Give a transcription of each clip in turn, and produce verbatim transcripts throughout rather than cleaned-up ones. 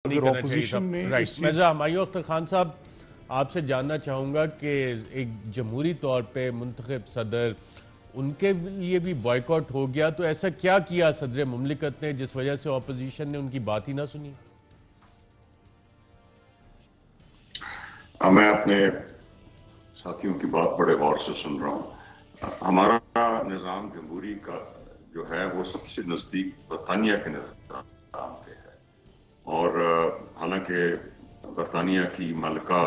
नहीं करना चाहिए था। राइट, मिर्जा हुमायूं अख्तर खान साहब, आपसे जानना चाहूंगा कि एक जमहूरी तौर पे मुंतखब सदर, उनके लिए भी बॉयकॉट हो गया, तो ऐसा क्या किया सदर मुमलिकत ने जिस वजह से ऑपोजिशन ने उनकी बात ही ना सुनी? मैं अपने साथियों की बात बड़े गौर से सुन रहा हूँ। हमारा निज़ाम जमहूरी का जो है वो सबसे नज़दीक बरतानिया के निज़ाम पे है, और हालांकि बरतानिया की मलका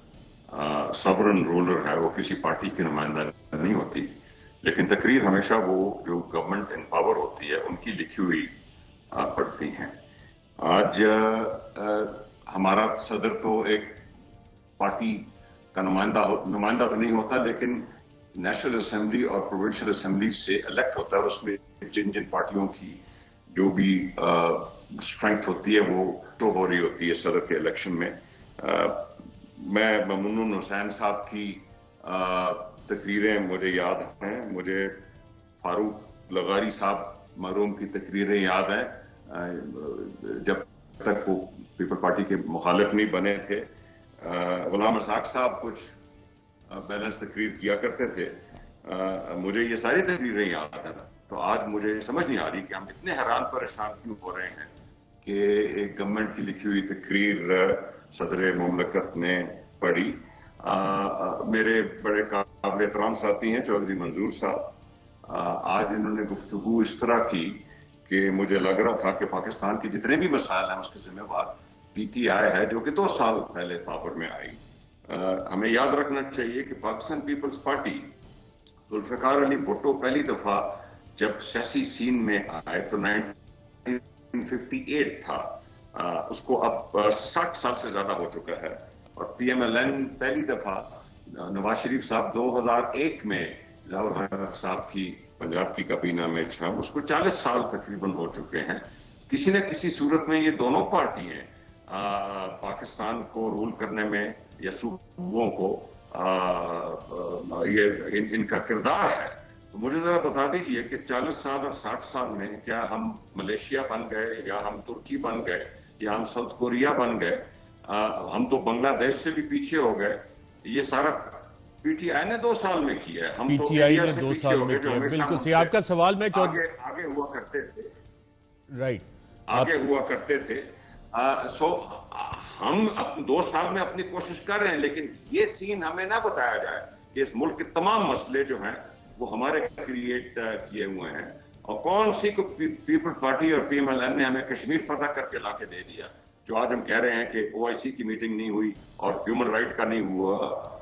सवरन रूलर है, वो किसी पार्टी की नुमाइंदा नहीं होती, लेकिन तकरीर हमेशा वो जो गवर्नमेंट इन पावर होती है उनकी लिखी हुई पढ़ती हैं। आज आ, हमारा सदर तो एक पार्टी का नुमाइंदा नुमाइंदा तो नहीं होता, लेकिन नेशनल असेंबली और प्रोविंशियल असेंबली से इलेक्ट होता है, और उसमें जिन जिन पार्टियों की जो भी स्ट्रेंथ होती है वो शो हो रही होती है सदर के इलेक्शन में। आ, मैं ममनून हुसैन साहब की तकरीरें मुझे याद हैं, मुझे फारूक लगारी साहब मरहूम की तकरीरें याद हैं, जब तक वो पीपल पार्टी के मुखालिफ नहीं बने थे। गुलाम रज़ाक साहब कुछ बैलेंस तकरीर किया करते थे, आ, मुझे ये सारी तकरीरें याद हैं। तो आज मुझे समझ नहीं आ रही कि हम इतने हैरान परेशान क्यों हो रहे हैं कि एक गवर्नमेंट की लिखी हुई तकरीर सदर मुमलिकत ने पढ़ी। आ, आ, मेरे बड़े काबिल एहतराम साथी हैं चौधरी मंजूर साहब, आज इन्होंने गुफ्तगू इस तरह की कि मुझे लग रहा था कि पाकिस्तान के जितने भी मसाइल हैं उसके जिम्मेवार पीटीआई है, जो कि दो साल पहले पावर में आई। आ, हमें याद रखना चाहिए कि पाकिस्तान पीपल्स पार्टी, जुल्फ़िकार अली भुट्टो पहली दफा जब सियासी सीन में आए तो नाइनटीन फिफ्टी एट था, आ, उसको अब साठ साल से ज्यादा हो चुका है, और पीएमएलएन पहली दफा नवाज शरीफ साहब दो हज़ार एक में जवाहर साहब की पंजाब की काबीना में था, उसको चालीस साल तकरीबन हो चुके हैं। किसी न किसी सूरत में ये दोनों पार्टियां पाकिस्तान को रूल करने में या सूबों को आ, आ, ये इन, इनका किरदार है। तो मुझे जरा बता दीजिए कि चालीस साल और साठ साल में क्या हम मलेशिया बन गए, या हम तुर्की बन गए, या हम साउथ कोरिया बन गए? हम तो बांग्लादेश से भी पीछे हो गए। ये सारा पीटीआई ने दो साल में किया है, हम पीटीआई ने दो साल में किया। बिल्कुल सही आपका सवाल। में आगे आगे हुआ करते थे, राइट, आगे हुआ करते थे। आ, सो हम अब दो साल में अपनी कोशिश कर रहे हैं, लेकिन ये सीन हमें ना बताया जाए कि इस मुल्क के तमाम मसले जो हैं वो हमारे क्रिएट किए हुए हैं, और कौन सी को पी, पीपल पार्टी और पीएमएलएन ने हमें कश्मीर फतह करके लाके दे दिया, जो आज हम कह रहे हैं कि ओआईसी की मीटिंग नहीं हुई और ह्यूमन राइट का नहीं हुआ।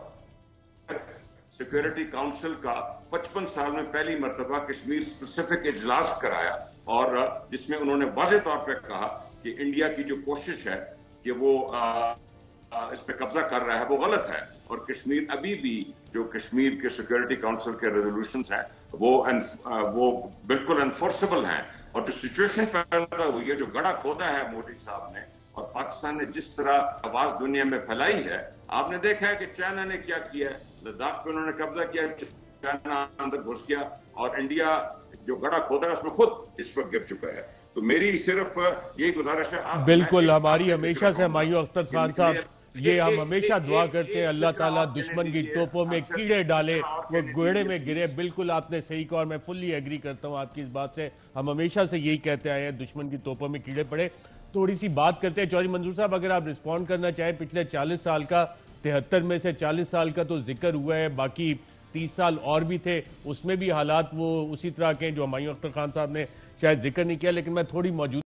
सिक्योरिटी काउंसिल का पचपन साल में पहली मरतबा कश्मीर स्पेसिफिक इजलास कराया, और जिसमें उन्होंने वाज़ेह तौर पर कहा कि इंडिया की जो कोशिश है कि वो आ, आ, इस पे कब्जा कर रहा है वो गलत है, और कश्मीर अभी भी जो कश्मीर के सिक्योरिटी काउंसिल के रेजोल्यूशंस हैं वो एन, आ, वो बिल्कुल एनफोर्सेबल हैं। और जो सिचुएशन पैदा हुई है, जो गड़ा खोदा है मोदी साहब ने और पाकिस्तान ने जिस तरह आवाज दुनिया में फैलाई है, आपने देखा है कि चाइना ने क्या किया, लद्दाख पे उन्होंने कब्जा किया, चाइना अंदर घुस गया, और इंडिया जो गड़ा खोदा है उसमें खुद इस वक्त गिर चुका है। तो मेरी सिर्फ यही गुजारिश है। बिल्कुल, हमारी हमेशा से हुमायूं अख्तर खान साहब, ये हम हमेशा दुआ करते हैं अल्लाह ताला दुश्मन की तोपों में कीड़े डाले, वो गोड़े में गिरे। बिल्कुल आपने सही कहा, और मैं फुल्ली एग्री करता हूँ आपकी इस बात से। हम हमेशा से यही कहते आए हैं, दुश्मन की तोपों में कीड़े पड़े। थोड़ी सी बात करते हैं चौधरी मंजूर साहब, अगर आप रिस्पॉन्ड करना चाहें, पिछले चालीस साल का, तिहत्तर में से चालीस साल का तो जिक्र हुआ है, बाकी तीस साल और भी थे, उसमें भी हालात वो उसी तरह के जो हुमायूं अख्तर खान साहब ने शायद जिक्र नहीं किया, लेकिन मैं थोड़ी मौजूद